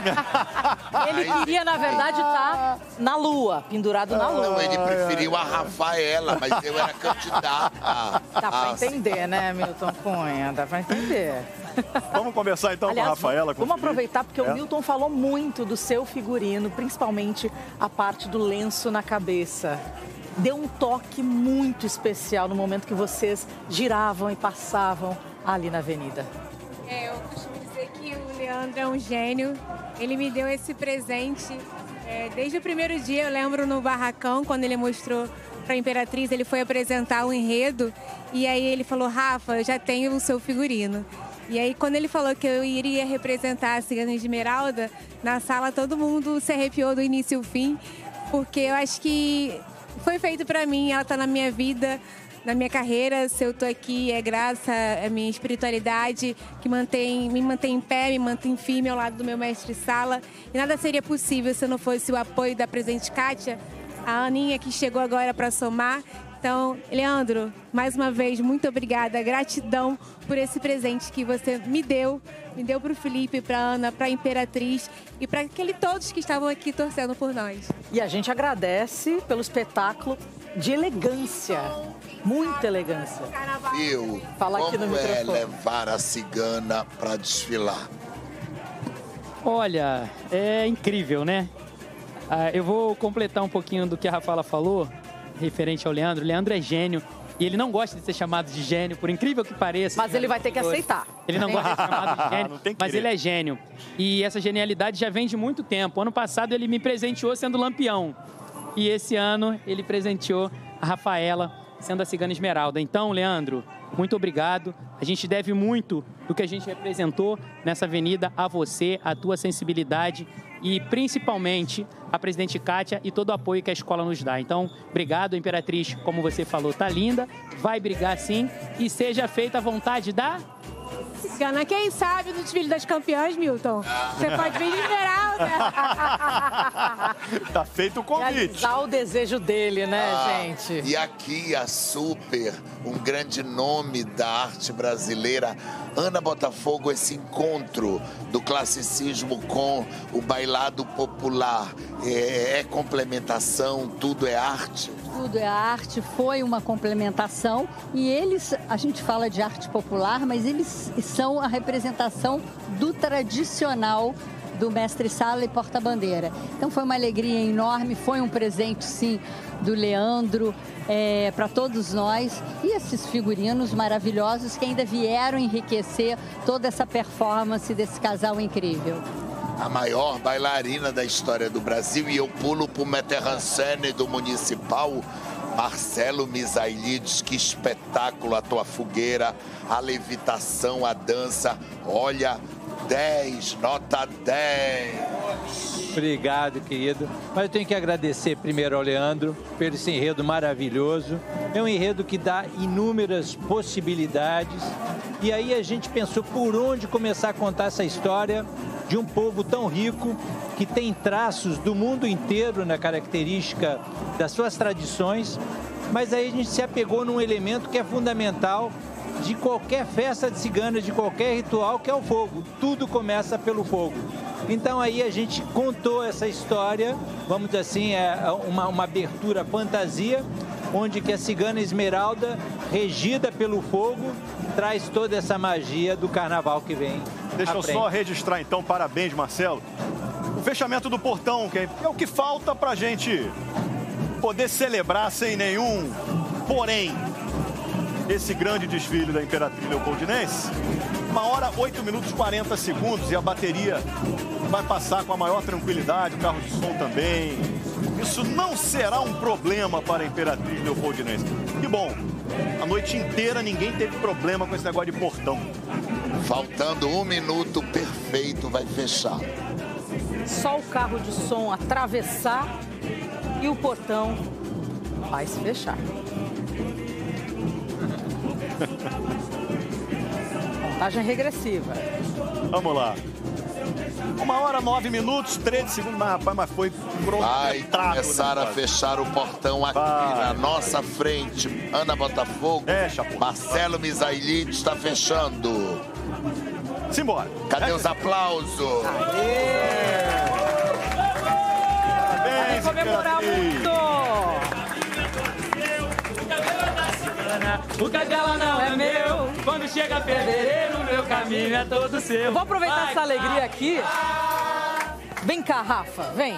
Ele queria, na verdade, estar na lua, pendurado na lua. Não, ele preferiu a Rafaela, mas eu era candidata. Dá pra entender, né, Milton Cunha? Dá pra entender. Vamos conversar então Aliás, com a Rafaela. Com vamos o Felipe. aproveitar, porque é. o Milton falou muito do seu figurino, principalmente a parte do lenço na cabeça. Deu um toque muito especial no momento que vocês giravam e passavam ali na avenida. É, eu costumo dizer que o Leandro é um gênio. Ele me deu esse presente. É, desde o primeiro dia, eu lembro no barracão, quando ele mostrou para a Imperatriz, ele foi apresentar o enredo. E aí ele falou, Rafa, eu já tenho o seu figurino. E aí, quando ele falou que eu iria representar a Cigana Esmeralda, na sala todo mundo se arrepiou do início ao fim, porque eu acho que foi feito para mim, ela tá na minha vida, na minha carreira. Se eu tô aqui é graças à minha espiritualidade, que mantém, me mantém em pé, me mantém firme ao lado do meu mestre Sala. E nada seria possível se não fosse o apoio da presidente Kátia, a Aninha, que chegou agora para somar. Então, Leandro, mais uma vez, muito obrigada, gratidão por esse presente que você me deu, me deu para o Felipe, para a Ana, para a Imperatriz e para aquele todos que estavam aqui torcendo por nós. E a gente agradece pelo espetáculo de elegância, muita elegância. Viu? Fala aqui no Como é microfone. levar a cigana para desfilar? Olha, é incrível, né? Ah, eu vou completar um pouquinho do que a Rafaela falou, referente ao Leandro. O Leandro é gênio e ele não gosta de ser chamado de gênio, por incrível que pareça. Mas ele vai ter que aceitar. Ele não gosta de ser chamado de gênio, Não tem que mas querer. ele é gênio. E essa genialidade já vem de muito tempo. Ano passado ele me presenteou sendo Lampião. E esse ano ele presenteou a Rafaela sendo a Cigana Esmeralda. Então, Leandro, muito obrigado. A gente deve muito do que a gente representou nessa avenida a você, a tua sensibilidade e principalmente a presidente Kátia e todo o apoio que a escola nos dá. Então, obrigado, Imperatriz, como você falou, tá linda, vai brigar sim e seja feita a vontade da... Cigana, quem sabe no desfile das campeãs, Milton? Você pode vir de Esmeralda. Tá feito o convite. Realizar o desejo dele, né, Ah, gente? E aqui a super, um grande nome da arte brasileira, Ana Botafogo, esse encontro do classicismo com o bailado popular. É, é complementação, tudo é arte? Tudo é arte, foi uma complementação e eles, a gente fala de arte popular, mas eles são a representação do tradicional do mestre Sala e porta-bandeira. Então foi uma alegria enorme, foi um presente sim do Leandro é, para todos nós e esses figurinos maravilhosos que ainda vieram enriquecer toda essa performance desse casal incrível. A maior bailarina da história do Brasil, e eu pulo pro Meterransene do Municipal, Marcelo Misailides, que espetáculo, a tua fogueira, a levitação, a dança, olha, dez, nota dez. Obrigado, querido. Mas eu tenho que agradecer primeiro ao Leandro pelo esse enredo maravilhoso. É um enredo que dá inúmeras possibilidades. E aí a gente pensou por onde começar a contar essa história de um povo tão rico, que tem traços do mundo inteiro na característica das suas tradições, mas aí a gente se apegou num elemento que é fundamental de qualquer festa de cigana, de qualquer ritual, que é o fogo. Tudo começa pelo fogo. Então aí a gente contou essa história, vamos dizer assim, é uma, uma abertura fantasia, onde que a Cigana Esmeralda, regida pelo fogo, traz toda essa magia do carnaval que vem Deixa eu só registrar, então, parabéns, Marcelo. O fechamento do portão, que é o que falta pra gente poder celebrar sem nenhum porém esse grande desfile da Imperatriz Leopoldinense. Uma hora, oito minutos e quarenta segundos e a bateria vai passar com a maior tranquilidade, o carro de som também. Isso não será um problema para a Imperatriz Leopoldinense. Que bom, a noite inteira ninguém teve problema com esse negócio de portão. Faltando um minuto, perfeito, vai fechar. Só o carro de som atravessar e o portão vai se fechar. Contagem regressiva. Vamos lá. Uma hora, nove minutos, treze segundos. Mas, rapaz, mas foi Vai começar a fechar o portão aqui vai. na nossa frente. Ana Botafogo. Fecha, pô. Marcelo Misailid está fechando. Simbora. Cadê os aplausos? Aê! Parabéns, comemorar muito! O cadela não é meu. Quando chega fevereiro, meu caminho é todo seu. Eu vou aproveitar Vai. essa alegria aqui. Vem cá, Rafa, vem.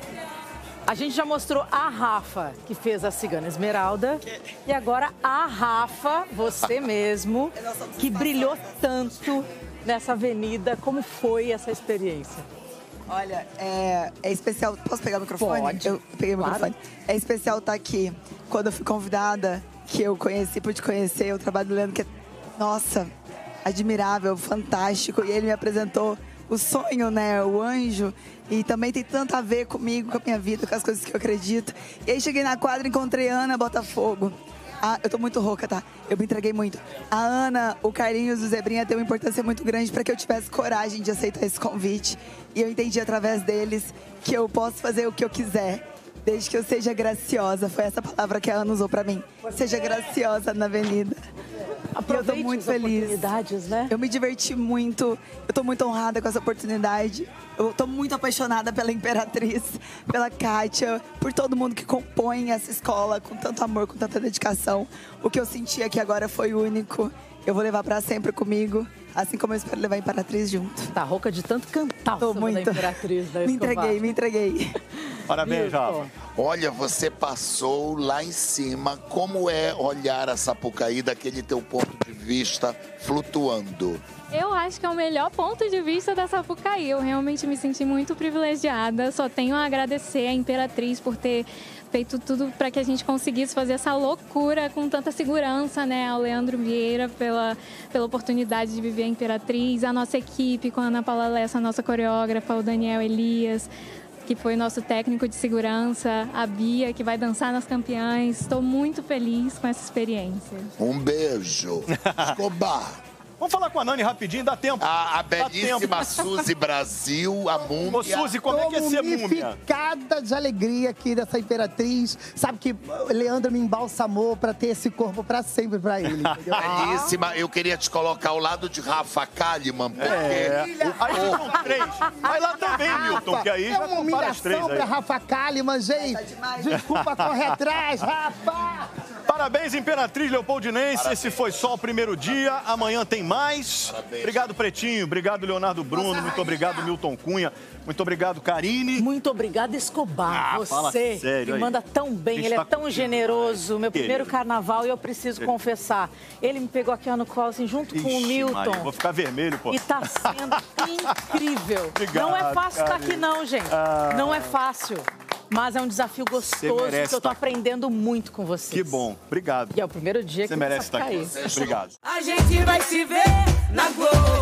A gente já mostrou a Rafa, que fez a Cigana Esmeralda. E agora a Rafa, você mesmo, que brilhou tanto nessa avenida. Como foi essa experiência? Olha, é, é especial... Posso pegar o microfone? Pode. Eu peguei o Claro. microfone. É especial estar aqui. Quando eu fui convidada, que eu conheci, pude conhecer o trabalho do Leandro, que é, nossa, admirável, fantástico. E ele me apresentou o sonho, né? O anjo. E também tem tanto a ver comigo, com a minha vida, com as coisas que eu acredito. E aí cheguei na quadra e encontrei a Ana Botafogo. Ah, eu tô muito rouca, tá? Eu me entreguei muito. A Ana, o Carlinhos e o Zebrinha têm uma importância muito grande para que eu tivesse coragem de aceitar esse convite. E eu entendi através deles que eu posso fazer o que eu quiser, desde que eu seja graciosa. Foi essa palavra que a Ana usou para mim. Seja graciosa na avenida. Aproveite eu tô muito as feliz. oportunidades, né? Eu me diverti muito. Eu tô muito honrada com essa oportunidade. Eu tô muito apaixonada pela Imperatriz, pela Kátia, por todo mundo que compõe essa escola com tanto amor, com tanta dedicação. O que eu senti aqui agora foi único. Eu vou levar pra sempre comigo, assim como eu espero levar a Imperatriz junto. Tá rouca de tanto cantar Tô o muito. da Imperatriz, da Me Escobar. entreguei, me entreguei. Parabéns, Rafa. Olha, você passou lá em cima. Como é olhar a Sapucaí daquele teu ponto de vista flutuando? Eu acho que é o melhor ponto de vista da Sapucaí. Eu realmente me senti muito privilegiada. Só tenho a agradecer à Imperatriz por ter feito tudo para que a gente conseguisse fazer essa loucura com tanta segurança, né? Ao Leandro Vieira pela, pela oportunidade de viver a Imperatriz, a nossa equipe com a Ana Paula Lessa, a nossa coreógrafa, o Daniel Elias, que foi nosso técnico de segurança, a Bia, que vai dançar nas campeãs. Estou muito feliz com essa experiência. Um beijo. Escobar. Vamos falar com a Nani rapidinho, dá tempo. A, a Dá belíssima tempo. Suzy Brasil, a múmia. Ô, Suzy, como é que é ser múmia? Mumificada de alegria aqui dessa Imperatriz. Sabe que o Leandro me embalsamou pra ter esse corpo pra sempre pra ele, entendeu? Belíssima. Eu queria te colocar ao lado de Rafa Kalimann, porque... É. Aí ficam três. Vai lá também, Milton, que aí é já uma compara as três humilhação aí. pra Rafa Kalimann, gente. Desculpa correr atrás, Rafa. Parabéns, Imperatriz Leopoldinense. Parabéns. Esse foi só o primeiro dia. Amanhã tem mais. Parabéns. Obrigado, Pretinho. Obrigado, Leonardo Bruno. Muito obrigado, Milton Cunha. Muito obrigado, Karine. Muito obrigada, Escobar. Ah, fala Você sério me aí. manda tão bem, Gente, ele tá é tão contigo, generoso. Meu Querido. primeiro carnaval, e eu preciso Querido. confessar. Ele me pegou aqui ó, no colo, assim, junto com o Ixi, Milton. Maria, vou ficar vermelho, pô. E tá sendo incrível. Obrigado, não é fácil estar Karine. aqui, não, gente. Ah. Não é fácil. Mas é um desafio gostoso merece que eu tô estar aqui. aprendendo muito com vocês. Que bom. Obrigado. E é o primeiro dia Você que merece eu estar aqui. Sapucaí. Obrigado. A gente vai se ver na Globo.